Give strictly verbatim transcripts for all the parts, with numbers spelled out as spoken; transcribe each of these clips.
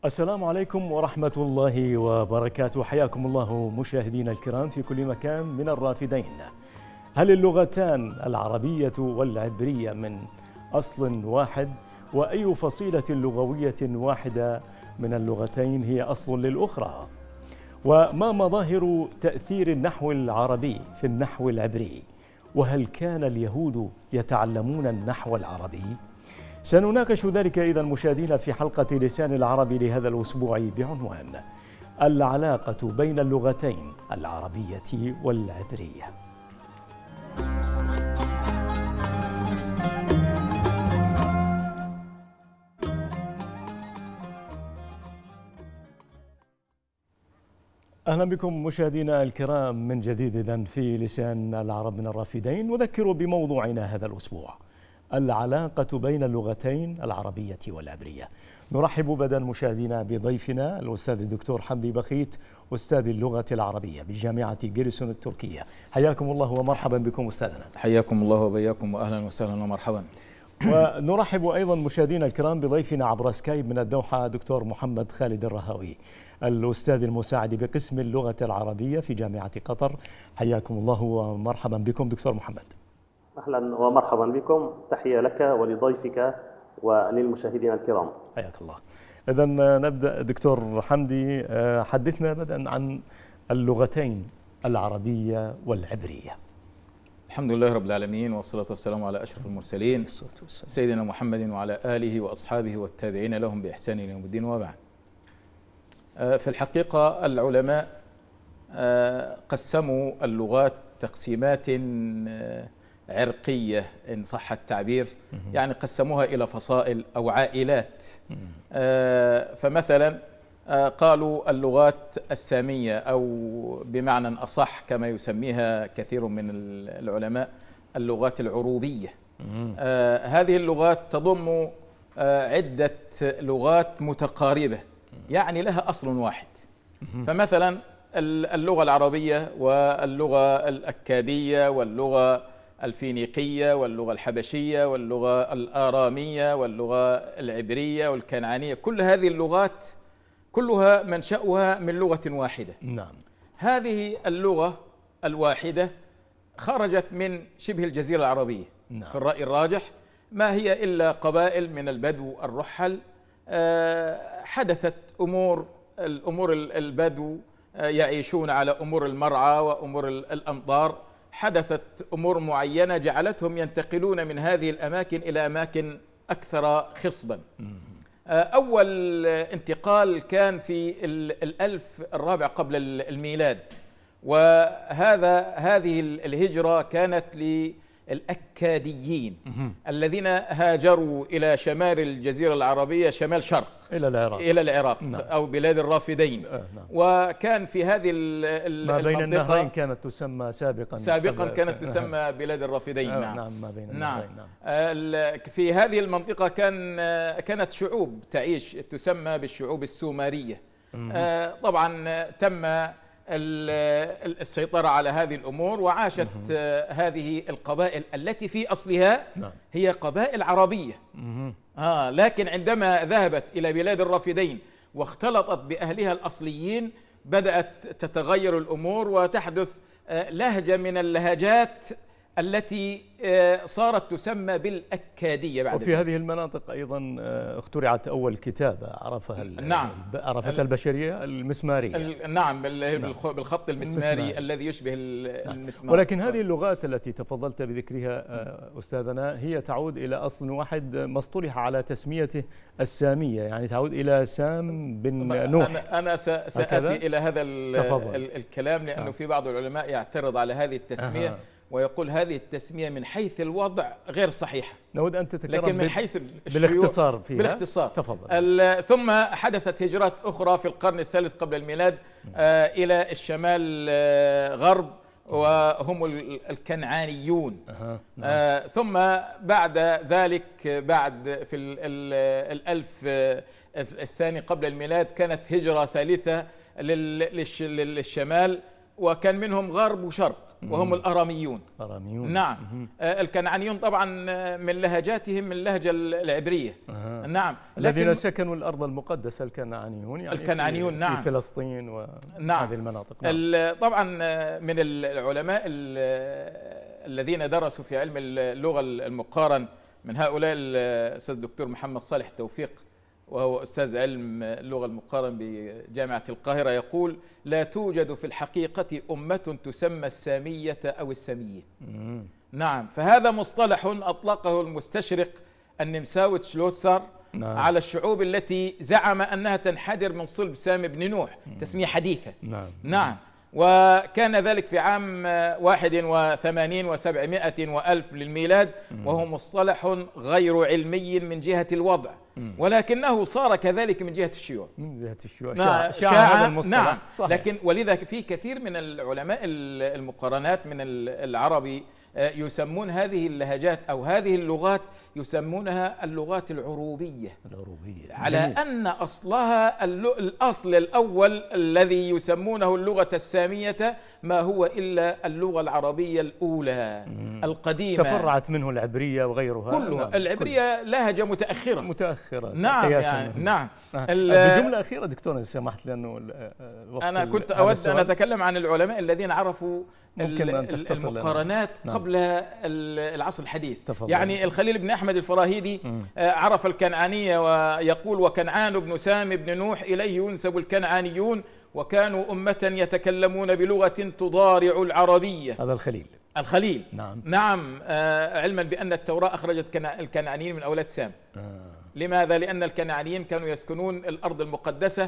السلام عليكم ورحمة الله وبركاته. حياكم الله مشاهدينا الكرام في كل مكان من الرافدين. هل اللغتان العربية والعبرية من أصل واحد؟ وأي فصيلة لغوية واحدة من اللغتين هي أصل للأخرى؟ وما مظاهر تأثير النحو العربي في النحو العبري؟ وهل كان اليهود يتعلمون النحو العربي؟ سنناقش ذلك إذا مشاهدينا في حلقة لسان العرب لهذا الأسبوع بعنوان العلاقة بين اللغتين العربية والعبرية. أهلا بكم مشاهدينا الكرام من جديد إذن في لسان العرب من الرافدين. نذكر بموضوعنا هذا الأسبوع: العلاقة بين اللغتين العربية والعبرية. نرحب بدءا مشاهدينا بضيفنا الأستاذ الدكتور حمدي بخيت، أستاذ اللغة العربية بجامعة جيرسون التركية. حياكم الله ومرحبا بكم أستاذنا. حياكم الله وبياكم وأهلا وسهلا ومرحبا. ونرحب أيضا مشاهدينا الكرام بضيفنا عبر سكايب من الدوحة دكتور محمد خالد الرهاوي، الأستاذ المساعد بقسم اللغة العربية في جامعة قطر. حياكم الله ومرحبا بكم دكتور محمد. أهلا ومرحبا بكم، تحية لك ولضيفك وللمشاهدين الكرام. حياك الله. إذن نبدأ دكتور حمدي، حدثنا بدءا عن اللغتين العربية والعبرية. الحمد لله رب العالمين، والصلاة والسلام على أشرف المرسلين سيدنا محمد وعلى آله وأصحابه والتابعين لهم بإحسان إلى يوم الدين، وبعد. في الحقيقة العلماء قسموا اللغات تقسيمات عرقية إن صح التعبير، يعني قسموها إلى فصائل أو عائلات. فمثلا قالوا اللغات السامية، أو بمعنى أصح كما يسميها كثير من العلماء اللغات العروبية. هذه اللغات تضم عدة لغات متقاربة، يعني لها أصل واحد. فمثلا اللغة العربية واللغة الأكادية واللغة الفينيقية واللغة الحبشية واللغة الآرامية واللغة العبرية والكنعانية، كل هذه اللغات كلها منشأها من لغة واحدة. نعم. هذه اللغة الواحدة خرجت من شبه الجزيرة العربية. نعم. في الرأي الراجح ما هي إلا قبائل من البدو الرحل. حدثت أمور الأمور البدو يعيشون على أمور المرعى وأمور الأمطار، حدثت أمور معينة جعلتهم ينتقلون من هذه الأماكن إلى أماكن أكثر خصبا. أول انتقال كان في الألف الرابع قبل الميلاد، وهذا هذه الهجرة كانت للأكاديين الذين هاجروا إلى شمال الجزيرة العربية، شمال شرق إلى العراق إلى العراق نعم. أو بلاد الرافدين. آه نعم. وكان في هذه المنطقة ما بين النهرين كانت تسمى سابقا سابقا كانت تسمى بلاد الرافدين. آه نعم. نعم ما بين نعم. نعم. في هذه المنطقة كان كانت شعوب تعيش تسمى بالشعوب السومرية. آه طبعا تم السيطرة على هذه الأمور، وعاشت هذه القبائل التي في أصلها نعم. هي قبائل عربية. آه لكن عندما ذهبت إلى بلاد الرافدين واختلطت بأهلها الأصليين بدأت تتغير الأمور وتحدث لهجة من اللهجات التي صارت تسمى بالأكادية بعد. وفي هذه المناطق أيضا اخترعت أول كتابة عرفها نعم. عرفتها البشرية، المسمارية. نعم بالخط المسماري, المسماري الذي يشبه المسمار. ولكن هذه اللغات التي تفضلت بذكرها أستاذنا هي تعود إلى أصل واحد ما اصطلح على تسميته السامية، يعني تعود إلى سام بن نوح. أنا, أنا سأتي إلى هذا تفضل. الكلام لأنه آه. في بعض العلماء يعترض على هذه التسمية. آه. ويقول هذه التسمية من حيث الوضع غير صحيحة، نود أن تتكلم لكن من حيث بالاختصار فيها. بالاختصار تفضل. ثم حدثت هجرات أخرى في القرن الثالث قبل الميلاد آه إلى الشمال آه غرب، وهم الكنعانيون. أه. آه ثم بعد ذلك بعد في ال ال الألف آه الثاني قبل الميلاد كانت هجرة ثالثة للشمال، وكان منهم غرب وشرق. وهم الأراميون. أراميون. نعم. الكنعانيون طبعا من لهجاتهم من اللهجة العبرية. أه. نعم. الذين سكنوا الأرض المقدسة الكنعانيون، يعني الكنعانيون في, نعم في فلسطين وهذه نعم. المناطق. نعم. طبعا من العلماء الذين درسوا في علم اللغة المقارن من هؤلاء الأستاذ الدكتور محمد صالح توفيق، وهو أستاذ علم اللغة المقارن بجامعة القاهرة، يقول: لا توجد في الحقيقة أمة تسمى السامية أو السامية. مم. نعم. فهذا مصطلح أطلقه المستشرق النمساوي شلوسر نعم. على الشعوب التي زعم أنها تنحدر من صلب سام بن نوح، تسمية حديثة. نعم. نعم. وكان ذلك في عام واحد وثمانين وسبعمائة وألف للميلاد، وهو مصطلح غير علمي من جهة الوضع، ولكنه صار كذلك من جهة الشيوع. من جهة الشيوع نعم. شاع, شاع هذا المصطلح. نعم. صحيح. لكن ولذا في كثير من العلماء المقارنات من العربي يسمون هذه اللهجات أو هذه اللغات يسمونها اللغات العروبية. العروبية. على جميل. أن أصلها الأصل الأول الذي يسمونه اللغة السامية ما هو إلا اللغة العربية الأولى مم. القديمة، تفرعت منه العبرية وغيرها كلها. نعم. العبرية كل. لهجة متأخرة متأخرة. نعم يعني نعم. بجملة أخيرة دكتور إن سمحت، لأنه أنا كنت أود أن أتكلم عن العلماء الذين عرفوا المقارنات نعم. قبل العصر الحديث. تفضل. يعني الخليل بن أحمد الفراهيدي م. عرف الكنعانية ويقول: وكنعان بن سام بن نوح إليه ينسب الكنعانيون وكانوا أمة يتكلمون بلغة تضارع العربية. هذا الخليل الخليل نعم, نعم. آه علما بأن التوراة أخرجت الكنعانيين من أولاد سام. آه. لماذا؟ لأن الكنعانيين كانوا يسكنون الأرض المقدسة،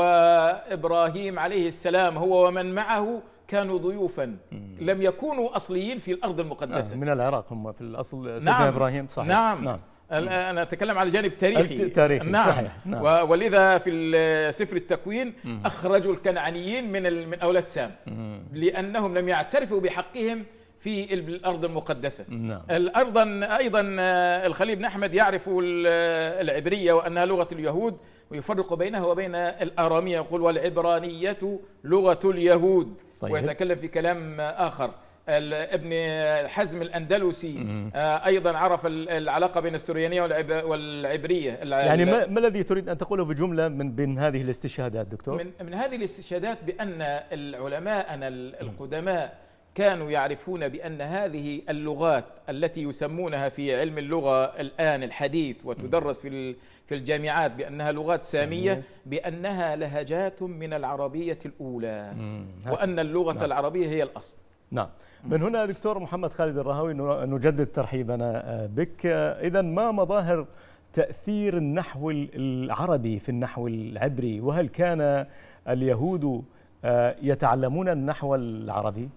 وإبراهيم عليه السلام هو ومن معه كانوا ضيوفا لم يكونوا أصليين في الأرض المقدسة. آه من العراق هم في الأصل سيدنا نعم. إبراهيم. صحيح. نعم, نعم. أنا أتكلم على الجانب التاريخي. تاريخي. نعم. صحيح. نعم. ولذا في سفر التكوين مم. أخرجوا الكنعانيين من من أولاد سام مم. لأنهم لم يعترفوا بحقهم في الأرض المقدسة. نعم. الأرض أيضا الخليل بن أحمد يعرف العبرية وأنها لغة اليهود، ويفرق بينها وبين الآرامية، يقول: والعبرانية لغة اليهود. طيب. ويتكلم في كلام آخر. ابن حزم الأندلسي أيضا عرف العلاقة بين السريانية والعبرية. يعني ما, ما الذي تريد أن تقوله بجملة من بين هذه الاستشهادات دكتور؟ من, من هذه الاستشهادات بأن العلماء القدماء كانوا يعرفون بأن هذه اللغات التي يسمونها في علم اللغة الآن الحديث وتدرس في في الجامعات بأنها لغات سامية، بأنها لهجات من العربية الأولى، وأن اللغة نعم. العربية هي الأصل. نعم. من هنا دكتور محمد خالد الرهاوي نجدد ترحيبنا بك. إذن ما مظاهر تأثير النحو العربي في النحو العبري، وهل كان اليهود يتعلمون النحو العربي؟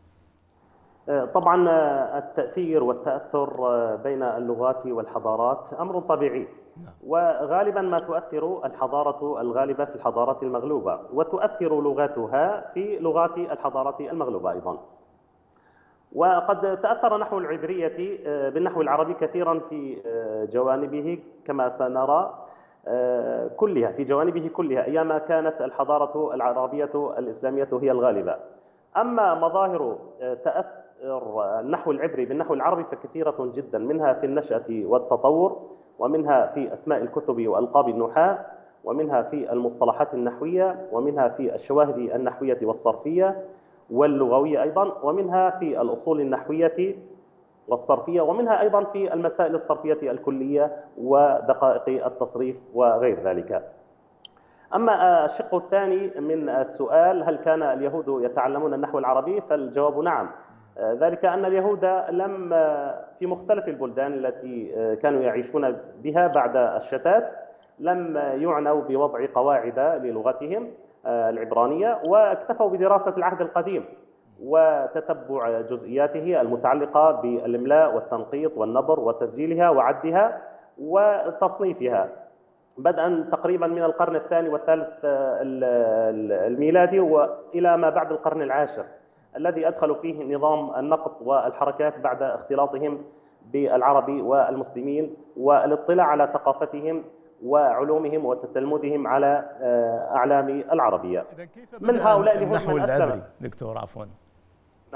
طبعا التأثير والتأثر بين اللغات والحضارات أمر طبيعي، وغالبا ما تؤثر الحضارة الغالبة في الحضارات المغلوبة، وتؤثر لغاتها في لغات الحضارات المغلوبة أيضا. وقد تأثر نحو العبرية بالنحو العربي كثيرا في جوانبه كما سنرى كلها، في جوانبه كلها أيام كانت الحضارة العربية الإسلامية هي الغالبة. أما مظاهر تأثر النحو العبري بالنحو العربي فكثيرة جدا، منها في النشأة والتطور، ومنها في أسماء الكتب وألقاب النحاة، ومنها في المصطلحات النحوية، ومنها في الشواهد النحوية والصرفية واللغوية أيضا، ومنها في الأصول النحوية والصرفية، ومنها أيضا في المسائل الصرفية الكلية ودقائق التصريف وغير ذلك. أما الشق الثاني من السؤال، هل كان اليهود يتعلمون النحو العربي؟ فالجواب نعم، ذلك أن اليهود لم في مختلف البلدان التي كانوا يعيشون بها بعد الشتات لم يعنوا بوضع قواعد للغتهم العبرانية، واكتفوا بدراسة العهد القديم وتتبع جزئياته المتعلقة بالإملاء والتنقيط والنبر وتسجيلها وعدها وتصنيفها، بدءا تقريبا من القرن الثاني والثالث الميلادي وإلى ما بعد القرن العاشر، الذي أدخلوا فيه نظام النقط والحركات بعد اختلاطهم بالعرب والمسلمين والاطلاع على ثقافتهم وعلومهم وتتلمذهم على أعلام العربية. من هؤلاء النحو العبري دكتور عفوا نعم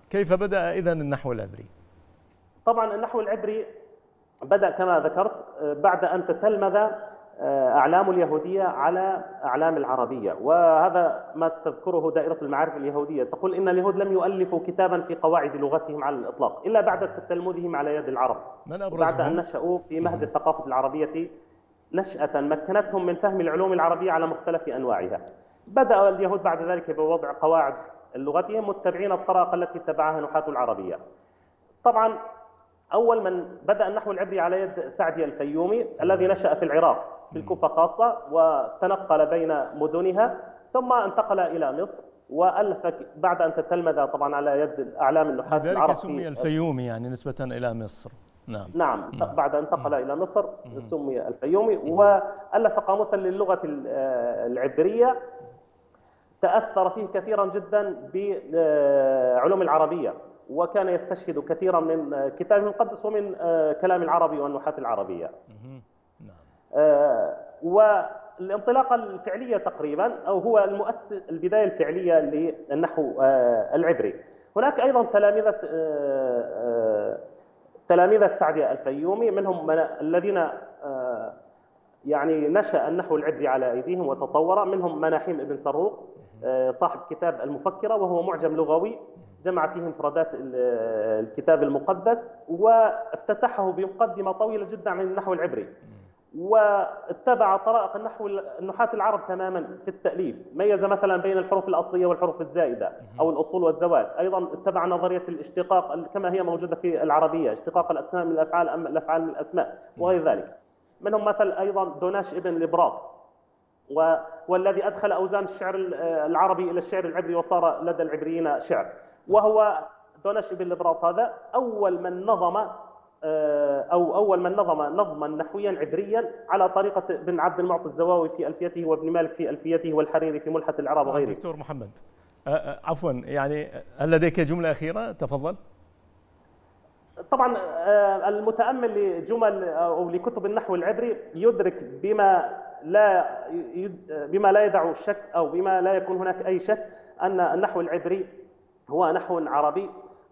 كيف بدأ إذن النحو العبري؟ طبعا النحو العبري بدأ كما ذكرت بعد أن تتلمذ أعلام اليهودية على أعلام العربية، وهذا ما تذكره دائرة المعارف اليهودية، تقول إن اليهود لم يؤلفوا كتابا في قواعد لغتهم على الإطلاق إلا بعد تلمذهم على يد العرب، من أبرزهم؟ بعد أن نشأوا في مهد الثقافة العربية نشأة مكنتهم من فهم العلوم العربية على مختلف أنواعها. بدأ اليهود بعد ذلك بوضع قواعد لغتهم متبعين الطريقة التي اتبعها نحاة العربية. طبعا أول من بدأ النحو العبري على يد سعدي الفيومي الذي نشأ في العراق في الكوفة خاصة، وتنقل بين مدنها ثم انتقل إلى مصر وألف بعد أن تتلمذ طبعا على يد أعلام النحاة العرب. ذلك سمي الفيومي يعني نسبة إلى مصر. نعم نعم بعد أن انتقل إلى مصر سمي الفيومي، وألف قاموسا للغة العبرية تأثر فيه كثيرا جدا بعلوم العربية، وكان يستشهد كثيرا من كتابه المقدس ومن كلام العربي والنحاة العربية. والانطلاقة الفعلية تقريبا أو هو المؤسس البداية الفعلية للنحو العبري. هناك أيضا تلامذة تلامذة سعدي الفيومي، منهم من الذين يعني نشأ النحو العبري على أيديهم وتطور، منهم مناحيم ابن سروق صاحب كتاب المفكرة، وهو معجم لغوي جمع فيه مفردات الكتاب المقدس، وافتتحه بمقدمة طويلة جدا عن النحو العبري، واتبع طرائق النحو النحاة العرب تماما في التأليف، ميز مثلا بين الحروف الأصلية والحروف الزائدة أو الأصول والزوائد. أيضا اتبع نظرية الاشتقاق كما هي موجودة في العربية، اشتقاق الأسماء من الأفعال أم الأفعال من الأسماء وغير ذلك. منهم مثل أيضا دوناش ابن لبراط، والذي أدخل أوزان الشعر العربي إلى الشعر العبري وصار لدى العبريين شعر. وهو دوناش ابن لبراط هذا أول من نظم أو أول من نظم نظما نحويا عبريا على طريقة ابن عبد المعطي الزواوي في ألفيته، وابن مالك في ألفيته، والحريري في ملحة الإعراب وغيره. دكتور محمد عفوا يعني هل لديك جملة أخيرة؟ تفضل. طبعا المتأمل لجمل أو لكتب النحو العبري يدرك بما لا بما لا يدع الشك أو بما لا يكون هناك أي شك أن النحو العبري هو نحو عربي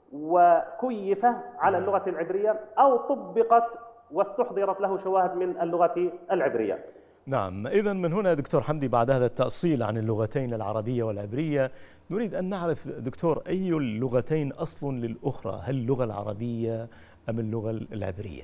وكيف على اللغة العبرية أو طبقت واستحضرت له شواهد من اللغة العبرية. نعم، إذا من هنا دكتور حمدي بعد هذا التأصيل عن اللغتين العربية والعبرية نريد أن نعرف دكتور أي اللغتين أصل للأخرى، هل اللغة العربية أم اللغة العبرية؟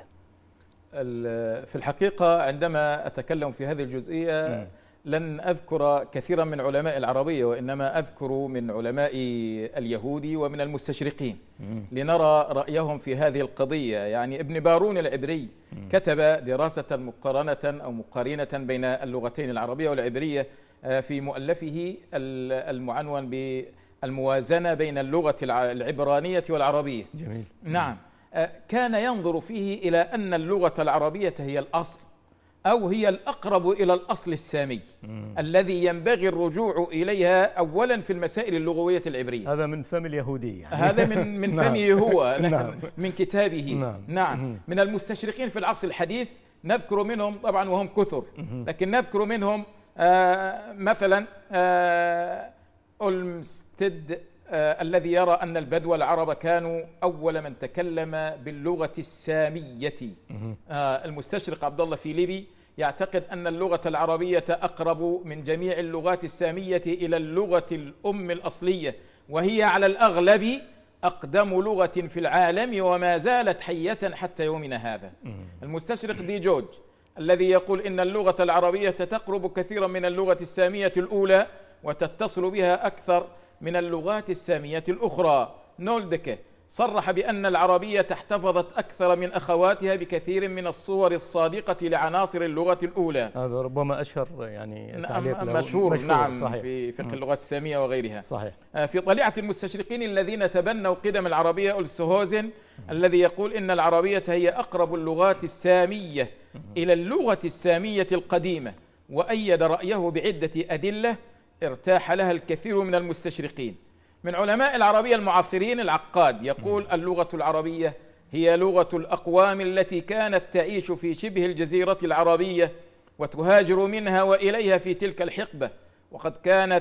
في الحقيقة عندما أتكلم في هذه الجزئية م. لن أذكر كثيرا من علماء العربية، وإنما أذكر من علماء اليهود ومن المستشرقين مم. لنرى رأيهم في هذه القضية. يعني ابن بارون العبري مم. كتب دراسة مقارنة أو مقارنة بين اللغتين العربية والعبرية في مؤلفه المعنون بالموازنة بين اللغة العبرانية والعربية. جميل. نعم، كان ينظر فيه إلى أن اللغة العربية هي الأصل أو هي الأقرب إلى الأصل السامي مم. الذي ينبغي الرجوع إليها أولا في المسائل اللغوية العبرية. هذا من فم اليهودي يعني. هذا من من فمه هو نعم. من كتابه. نعم. نعم. من المستشرقين في العصر الحديث نذكر منهم طبعا وهم كثر، لكن نذكر منهم آه مثلا آه أولمستد آه الذي يرى أن البدو العرب كانوا أول من تكلم باللغة السامية. آه المستشرق عبد الله فيليبي يعتقد أن اللغة العربية أقرب من جميع اللغات السامية إلى اللغة الأم الأصلية، وهي على الأغلب أقدم لغة في العالم وما زالت حية حتى يومنا هذا. المستشرق دي جورج الذي يقول إن اللغة العربية تقرب كثيرا من اللغة السامية الأولى وتتصل بها أكثر من اللغات السامية الأخرى. نولدكه صرح بأن العربية احتفظت أكثر من أخواتها بكثير من الصور الصادقة لعناصر اللغة الأولى. هذا ربما أشهر يعني تعليق له مشهور, مشهور نعم صحيح. في فقه اللغات السامية وغيرها. صحيح. في طليعة المستشرقين الذين تبنوا قدم العربية أولسهوزن الذي يقول إن العربية هي أقرب اللغات السامية إلى اللغة السامية القديمة، وأيد رأيه بعدة أدلة ارتاح لها الكثير من المستشرقين. من علماء العربية المعاصرين العقاد يقول اللغة العربية هي لغة الأقوام التي كانت تعيش في شبه الجزيرة العربية وتهاجر منها وإليها في تلك الحقبة، وقد كانت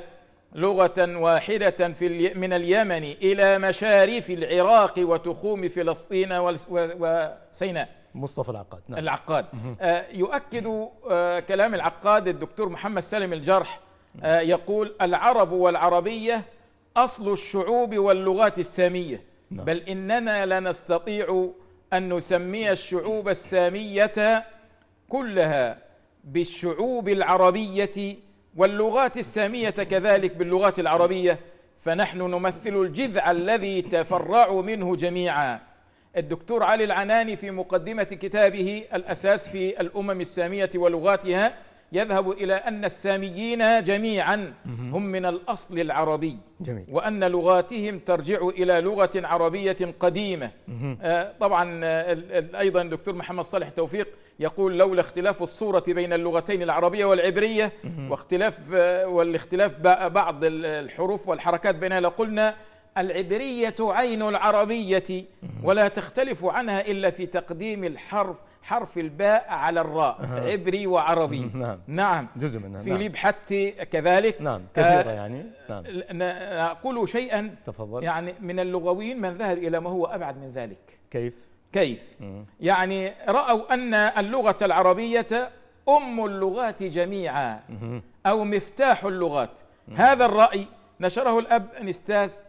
لغة واحدة في من اليمن إلى مشارف العراق وتخوم فلسطين وسيناء. مصطفى العقاد. نعم. العقاد آه يؤكد آه كلام العقاد الدكتور محمد سالم الجرح، آه يقول: العرب والعربية أصل الشعوب واللغات السامية. نعم. بل إننا لا نستطيع أن نسمي الشعوب السامية كلها بالشعوب العربية واللغات السامية كذلك باللغات العربية، فنحن نمثل الجذع الذي تفرعوا منه جميعا. الدكتور علي العناني في مقدمة كتابه الأساس في الأمم السامية ولغاتها يذهب إلى أن الساميين جميعا هم من الأصل العربي. جميل. وأن لغاتهم ترجع إلى لغة عربية قديمة. آه طبعا آه أيضا الدكتور محمد صالح توفيق يقول: لولا اختلاف الصورة بين اللغتين العربية والعبرية واختلاف آه والاختلاف بعض الحروف والحركات بينها لقلنا العبرية عين العربية ولا تختلف عنها إلا في تقديم الحرف حرف الباء على الراء. أه. عبري وعربي. نعم. نعم جزء منها. في نعم. ليب حتى كذلك. نعم كثيرة آه يعني. نعم. أقول شيئا. تفضل. يعني من اللغويين من ذهب إلى ما هو أبعد من ذلك. كيف؟ كيف؟ مم. يعني رأوا أن اللغة العربية أم اللغات جميعا أو مفتاح اللغات. مم. هذا الرأي نشره الأب أنستاس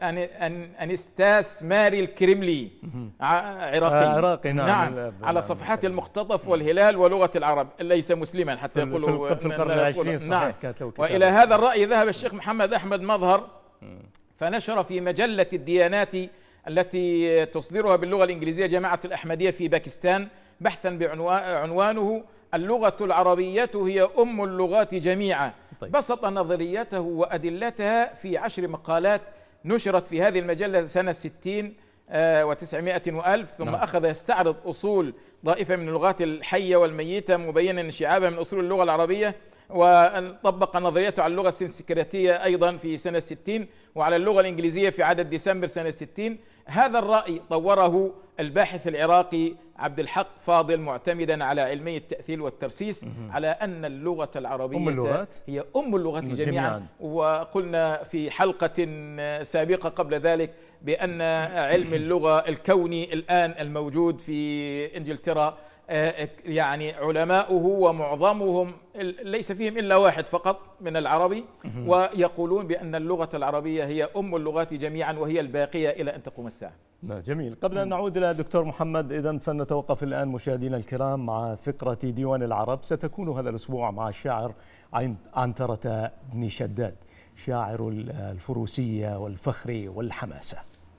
أنستاس ماري الكريملي، عراقي. عراقي. نعم. نعم. على صفحات المختطف والهلال ولغة العرب، ليس مسلما حتى يقولوا في القرن العشرين. نعم. وإلى هذا الرأي ذهب الشيخ محمد أحمد مظهر، فنشر في مجلة الديانات التي تصدرها باللغة الإنجليزية جماعة الأحمدية في باكستان بحثا بعنوانه اللغة العربية هي أم اللغات جميعا. طيب. بسط نظريته وأدلتها في عشر مقالات نشرت في هذه المجلة سنة ستين وتسعمائة وألف. ثم نعم. أخذ يستعرض أصول طائفة من اللغات الحية والميتة مبينا انشعابها من أصول اللغة العربية، وطبق نظريته على اللغة السنسكريتية أيضا في سنة ستين وعلى اللغة الإنجليزية في عدد ديسمبر سنة ستين. هذا الرأي طوره الباحث العراقي عبد الحق فاضل معتمدا على علمي التأثير والترسيس على أن اللغة العربية أم اللغات هي أم اللغات جميعا, جميعا. وقلنا في حلقة سابقة قبل ذلك بأن علم اللغة الكوني الآن الموجود في إنجلترا يعني علماؤه ومعظمهم ليس فيهم إلا واحد فقط من العربي، ويقولون بأن اللغة العربية هي أم اللغات جميعا وهي الباقية إلى أن تقوم الساعة. جميل. قبل أن نعود إلى دكتور محمد، إذن فلنتوقف الآن مشاهدينا الكرام مع فقرة ديوان العرب. ستكون هذا الأسبوع مع الشاعر عنترة بن شداد، شاعر الفروسية والفخر والحماسة.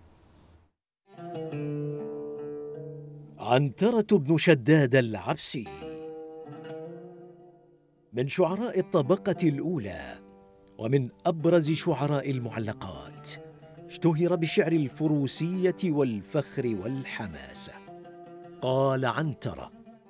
عنترة بن شداد العبسي من شعراء الطبقة الأولى ومن أبرز شعراء المعلقات، اشتهر بشعر الفروسية والفخر والحماسة. قال عنترة: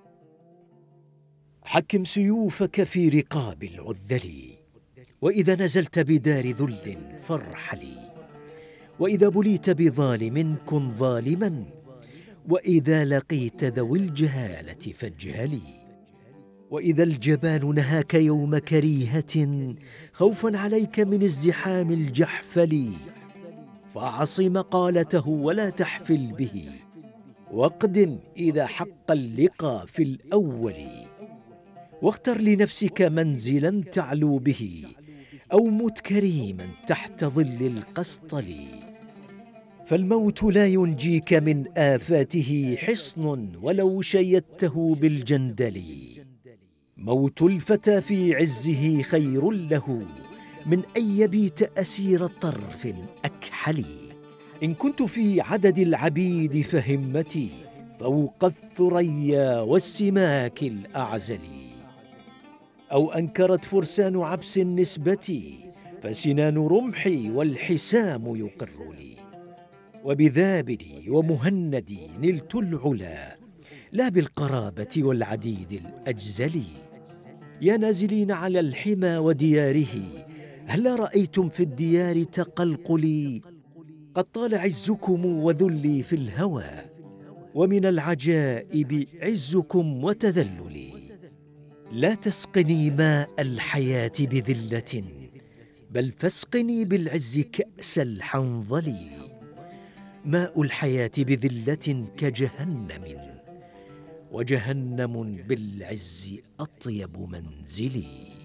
حكم سيوفك في رقاب العذل، وإذا نزلت بدار ذل فارحلي، وإذا بليت بظالم كن ظالما، وإذا لقيت ذوي الجهالة فاجهلي، وإذا الجبان نهاك يوم كريهة خوفا عليك من ازدحام الجحفل، فأعص مقالته ولا تحفل به، واقدم إذا حق اللقى في الأول، واختر لنفسك منزلا تعلو به، أو مت كريما تحت ظل القسطل، فالموت لا ينجيك من آفاته حصن ولو شيدته بالجندل، موت الفتى في عزه خير له من أن يبيت أسير طرف أكحل، إن كنت في عدد العبيد فهمتي فوق الثريا والسماك الأعزل، أو أنكرت فرسان عبس النسبة فسنان رمحي والحسام يقر لي، وبذابلي ومهندي نلت العلا لا بالقرابة والعديد الأجزل، يا نازلين على الحمى ودياره هل رأيتم في الديار تقلقلي، قد طال عزكم وذلي في الهوى، ومن العجائب عزكم وتذللي، لا تسقني ماء الحياة بذلة بل فاسقني بالعز كأس الحنظل. ماء الحياة بذلة كجهنم، وجهنم بالعز أطيب منزلي.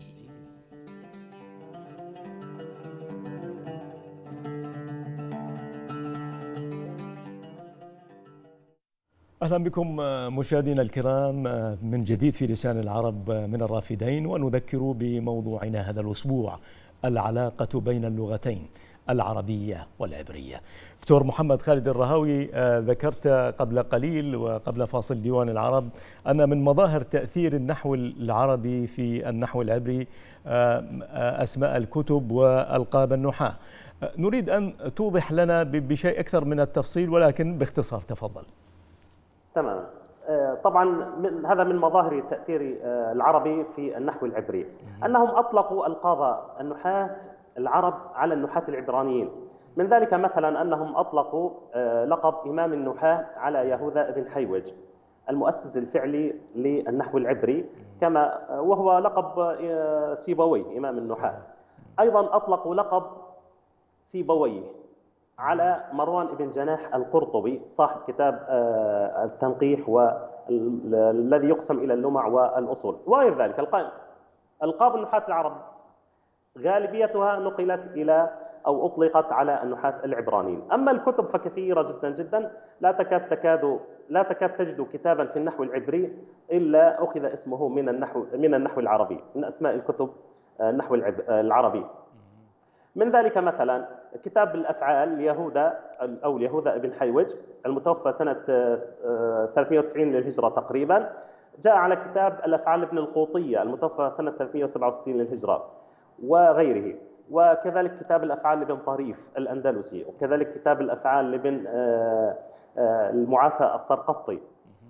أهلا بكم مشاهدينا الكرام من جديد في لسان العرب من الرافدين، ونذكر بموضوعنا هذا الأسبوع: العلاقة بين اللغتين العربية والعبرية. دكتور محمد خالد الرهاوي، ذكرت قبل قليل وقبل فاصل ديوان العرب أن من مظاهر تأثير النحو العربي في النحو العبري أسماء الكتب وألقاب النحاة. نريد أن توضح لنا بشيء أكثر من التفصيل ولكن باختصار، تفضل. تمام. طبعا من هذا من مظاهر تأثير العربي في النحو العبري أنهم أطلقوا ألقاب النحاة العرب على النحاة العبرانيين. من ذلك مثلا أنهم أطلقوا لقب إمام النحاة على يهوذا بن حيوج المؤسس الفعلي للنحو العبري، كما وهو لقب سيبوي إمام النحاة. أيضا أطلقوا لقب سيبوي على مروان بن جناح القرطبي صاحب كتاب التنقيح والذي يقسم إلى اللمع والأصول وغير ذلك. ألقاب النحاة العرب غالبيتها نقلت إلى أو أطلقت على النحاة العبرانيين. أما الكتب فكثيرة جدا جدا، لا تكاد تكاد لا تكاد تجد كتابا في النحو العبري إلا أخذ اسمه من النحو من النحو العربي، من أسماء الكتب النحو العربي. من ذلك مثلا كتاب الأفعال ليهوذا أو ليهوذا بن حيوج المتوفى سنة ثلاثمئة وتسعين للهجرة تقريبا، جاء على كتاب الأفعال لابن القوطية المتوفى سنة ثلاثمئة وسبعة وستين للهجرة وغيره، وكذلك كتاب الأفعال لابن طريف الأندلسي، وكذلك كتاب الأفعال لابن المعافى السرقسطي،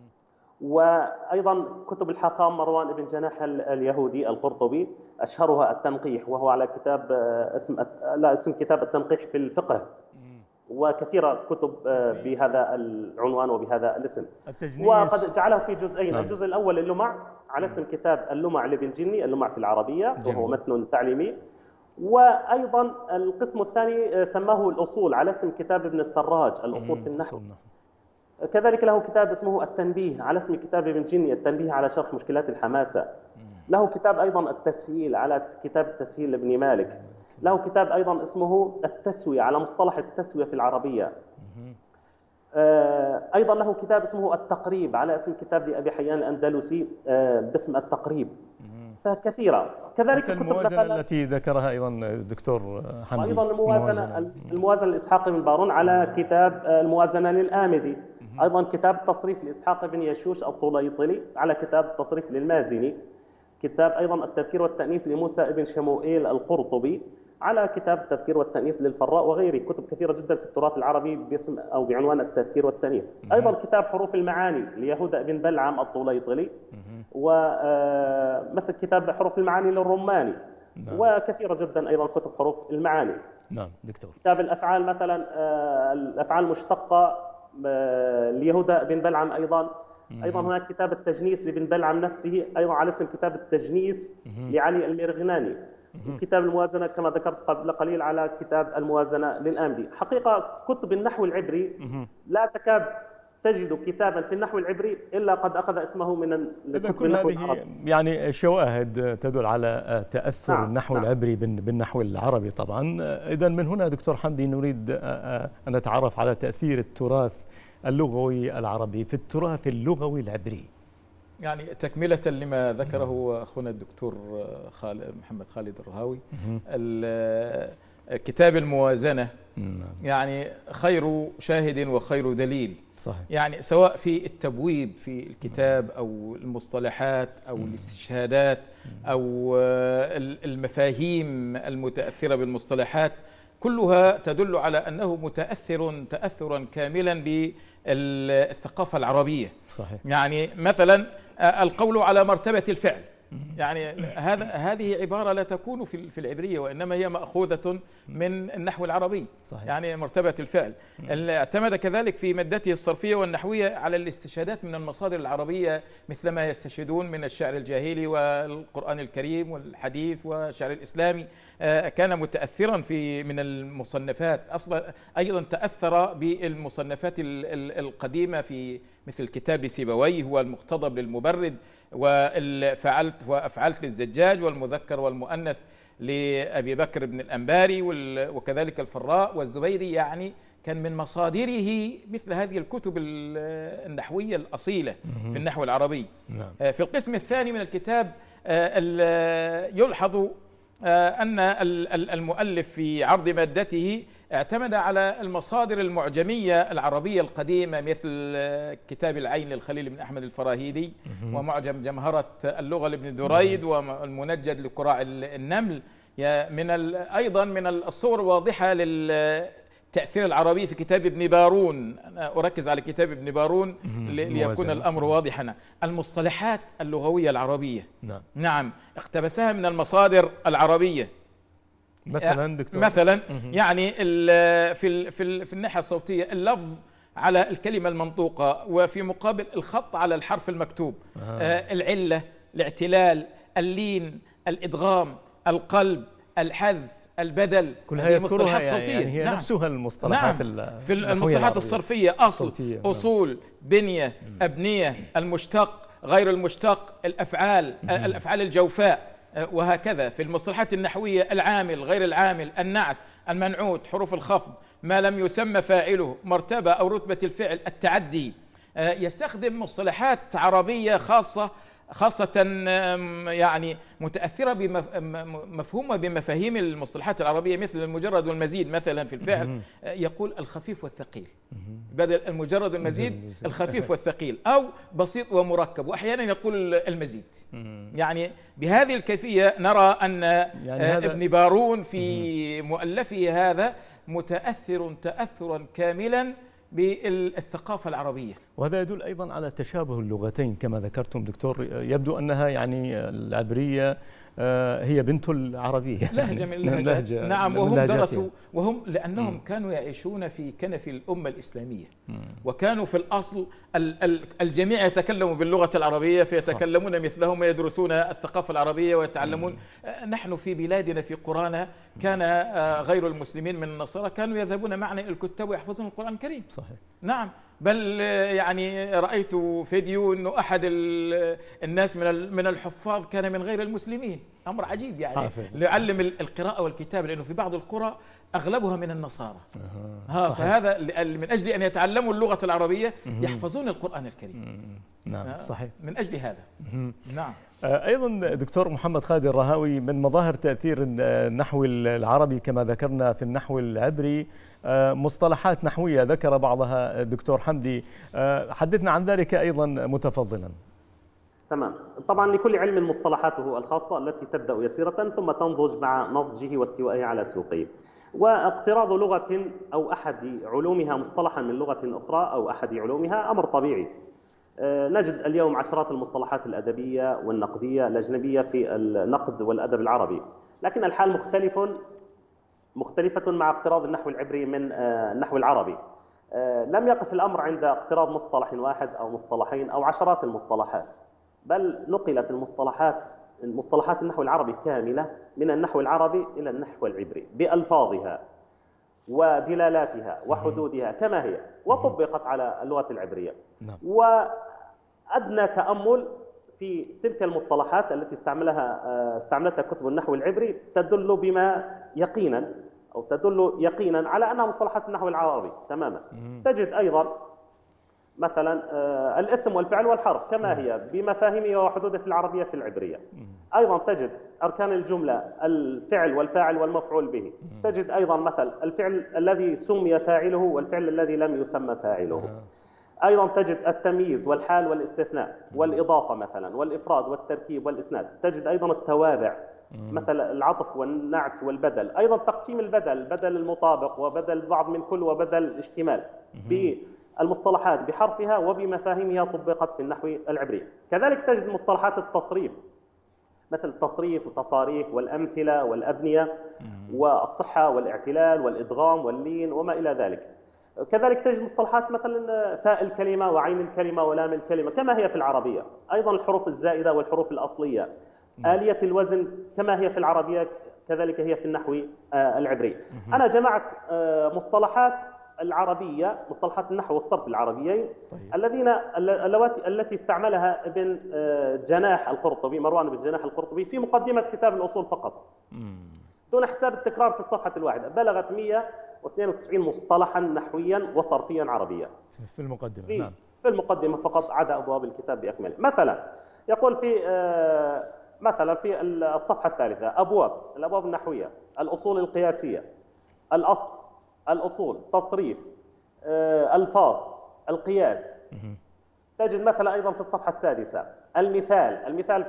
وأيضا كتب الحاخام مروان بن جناح اليهودي القرطبي أشهرها التنقيح، وهو على كتاب اسم لا اسم كتاب التنقيح في الفقه، وكثيرة كتب بهذا العنوان وبهذا الاسم. وقد جعله في جزئين. نعم. الجزء الأول اللمع على اسم كتاب اللمع لابن جني، اللمع في العربية، وهو متن تعليمي. وأيضا القسم الثاني سماه الأصول على اسم كتاب ابن السراج الأصول في النحو. كذلك له كتاب اسمه التنبيه على اسم كتاب ابن جني التنبيه على شرح مشكلات الحماسة. له كتاب أيضا التسهيل على كتاب التسهيل لابن مالك. له كتاب أيضا اسمه التسوية على مصطلح التسوية في العربية. أيضا له كتاب اسمه التقريب على اسم كتاب لأبي حيان الأندلسي باسم التقريب. فكثيرة. كذلك حتى الموازنة التي ذكرها أيضا دكتور حمدي، أيضا الموازنة الموازنة لإسحاق بن بارون على كتاب الموازنة للآمدي. أيضا كتاب التصريف لإسحاق بن يشوش الطليطلي على كتاب التصريف للمازني. كتاب أيضا التذكير والتأنيث لموسى بن شموئيل القرطبي على كتاب التذكير والتأنيث للفراء وغيره. كتب كثيرة جدا في التراث العربي باسم أو بعنوان التذكير والتأنيث. أيضا كتاب حروف المعاني ليهوذا بن بلعم الطليطلي، ومثل كتاب حروف المعاني للرماني. نعم. وكثيرة جدا أيضا كتب حروف المعاني. نعم دكتور. كتاب الأفعال مثلا الأفعال المشتقة ليهوذا بن بلعم أيضا. أيضا هناك كتاب التجنيس لابن بلعم نفسه أيضا على اسم كتاب التجنيس لعلي المرغناني. كتاب الموازنة كما ذكرت قبل قليل على كتاب الموازنة للآمدي. حقيقة كتب النحو العبري لا تكاد تجد كتابا في النحو العبري إلا قد أخذ اسمه من الكتب النحو العربي. يعني شواهد تدل على تأثر نعم. النحو نعم. العبري بالنحو العربي طبعا. إذن من هنا دكتور حمدي نريد أن نتعرف على تأثير التراث اللغوي العربي في التراث اللغوي العبري. يعني تكملة لما ذكره أخونا الدكتور خالد محمد خالد الرهاوي، كتاب الموازنة يعني خير شاهد وخير دليل. صحيح. يعني سواء في التبويب في الكتاب أو المصطلحات أو الاستشهادات أو المفاهيم المتأثرة بالمصطلحات، كلها تدل على أنه متأثر تأثرا كاملا بالثقافة العربية. صحيح. يعني مثلا القول على مرتبة الفعل يعني هذا هذه عبارة لا تكون في في العبرية، وإنما هي مأخوذة من النحو العربي. صحيح. يعني مرتبة الفعل. اعتمد كذلك في مادته الصرفية والنحوية على الاستشهادات من المصادر العربية، مثل ما يستشهدون من الشعر الجاهلي والقرآن الكريم والحديث والشعر الإسلامي. كان متأثرا في من المصنفات، أصلا أيضا تأثر بالمصنفات القديمة في مثل كتاب سيبويه والمقتضب للمبرد، وفعلت وأفعلت للزجاج، والمذكر والمؤنث لأبي بكر بن الأنباري، وكذلك الفراء والزبيري. يعني كان من مصادره مثل هذه الكتب النحوية الأصيلة في النحو العربي. نعم. في القسم الثاني من الكتاب يلحظ أن المؤلف في عرض مادته اعتمد على المصادر المعجمية العربية القديمة، مثل كتاب العين للخليل بن أحمد الفراهيدي، ومعجم جمهرة اللغة لابن دريد، والمنجد لقراع النمل. من أيضا من الصور الواضحة للتأثير العربي في كتاب ابن بارون. أنا أركز على كتاب ابن بارون ليكون الأمر واضحا. المصطلحات اللغوية العربية، نعم, نعم اقتبسها من المصادر العربية. مثلا دكتور مثلا يعني في في في الناحية الصوتية، اللفظ على الكلمة المنطوقة، وفي مقابل الخط على الحرف المكتوب. آه. آه العلة، الاعتلال، اللين، الإدغام، القلب، الحذف، البدل، كلها يذكرها يعني, يعني هي نعم. نفسها المصطلحات. نعم. في المصطلحات الصرفية، أصل، أصول، نعم. بنية، أبنية، المشتق، غير المشتق، الأفعال، الأفعال الجوفاء، وهكذا. في المصطلحات النحوية، العامل، غير العامل، النعت، المنعوت، حروف الخفض، ما لم يسمى فاعله، مرتبة أو رتبة الفعل، التعدي. يستخدم مصطلحات عربية خاصة خاصة يعني متأثرة بمفهومة بمفاهيم المصطلحات العربية، مثل المجرد والمزيد مثلا في الفعل. يقول الخفيف والثقيل بدل المجرد والمزيد، الخفيف والثقيل، أو بسيط ومركب، وأحيانا يقول المزيد. يعني بهذه الكيفية نرى أن يعني ابن بارون في مؤلفه هذا متأثر تأثرا كاملا بالثقافة العربية. وهذا يدل أيضا على تشابه اللغتين كما ذكرتم دكتور. يبدو أنها يعني العبرية هي بنت العربية، لهجة من اللهجات. نعم. وهم درسوا، وهم لأنهم م. كانوا يعيشون في كنف الأمة الإسلامية، م. وكانوا في الأصل الجميع يتكلموا باللغة العربية، فيتكلمون صح. مثلهم، ويدرسون الثقافة العربية ويتعلمون. م. نحن في بلادنا في قرانا كان غير المسلمين من النصارى كانوا يذهبون معنا إلى الكتاب ويحفظون القرآن الكريم. صحيح. نعم. بل يعني رأيت فيديو أنه أحد الناس من من الحفاظ كان من غير المسلمين. أمر عجيب يعني، ليعلم القراءة والكتابة، لأنه في بعض القرى أغلبها من النصارى. ها فهذا من أجل أن يتعلموا اللغة العربية يحفظون القرآن الكريم. نعم صحيح. من أجل هذا. نعم. أيضا دكتور محمد خالد الرهاوي، من مظاهر تأثير النحو العربي كما ذكرنا في النحو العبري مصطلحات نحوية ذكر بعضها الدكتور حمدي، حدثنا عن ذلك أيضا متفضلا. تمام. طبعا لكل علم مصطلحاته الخاصة التي تبدأ يسيرة ثم تنضج مع نضجه واستوائه على سوقه، واقتراض لغة أو أحد علومها مصطلحا من لغة أخرى أو أحد علومها أمر طبيعي. نجد اليوم عشرات المصطلحات الأدبية والنقدية الأجنبية في النقد والأدب العربي، لكن الحال مختلف مختلفة مع اقتراض النحو العبري من النحو العربي. لم يقف الأمر عند اقتراض مصطلح واحد أو مصطلحين أو عشرات المصطلحات، بل نقلت المصطلحات مصطلحات النحو العربي كاملة من النحو العربي إلى النحو العبري بألفاظها ودلالاتها وحدودها كما هي، وطبقت على اللغة العبرية. وأدنى تأمل في تلك المصطلحات التي استعملها استعملتها كتب النحو العبري تدل بما يقينا أو تدل يقينا على أنها مصطلحات النحو العربي تماما. تجد أيضا مثلا الاسم والفعل والحرف كما هي بمفاهيمها وحدودها في العربية في العبرية. أيضا تجد أركان الجملة الفعل والفاعل والمفعول به. تجد أيضا مثل الفعل الذي سمي فاعله والفعل الذي لم يسمى فاعله. أيضا تجد التمييز والحال والاستثناء والإضافة مثلا والإفراد والتركيب والإسناد. تجد أيضا التوابع مثل العطف والنعت والبدل. أيضا تقسيم البدل، بدل المطابق وبدل بعض من كل وبدل الاشتمال بالمصطلحات بحرفها وبمفاهيمها طبقت في النحو العبري. كذلك تجد مصطلحات التصريف مثل التصريف والتصاريف والأمثلة والأبنية والصحة والاعتلال والإدغام واللين وما إلى ذلك. كذلك تجد مصطلحات مثلا فاء الكلمة وعين الكلمة ولام الكلمة كما هي في العربية، أيضا الحروف الزائدة والحروف الأصلية، آلية الوزن كما هي في العربية كذلك هي في النحو العبري. أنا جمعت مصطلحات العربية، مصطلحات النحو والصرف العربيين طيب. الذين التي استعملها ابن جناح القرطبي، مروان بن جناح القرطبي في مقدمة كتاب الأصول فقط دون حساب التكرار في الصفحة الواحدة، بلغت مئة واثنين وتسعين مصطلحا نحويا وصرفيا عربيا في المقدمة. في, نعم. في المقدمة فقط عدا أبواب الكتاب بأكمله. مثلا يقول في مثلا في الصفحة الثالثة أبواب الأبواب النحوية، الأصول القياسية، الأصل، الأصول، تصريف، ألفاظ، القياس. تجد مثلا أيضا في الصفحة السادسة المثال، المثال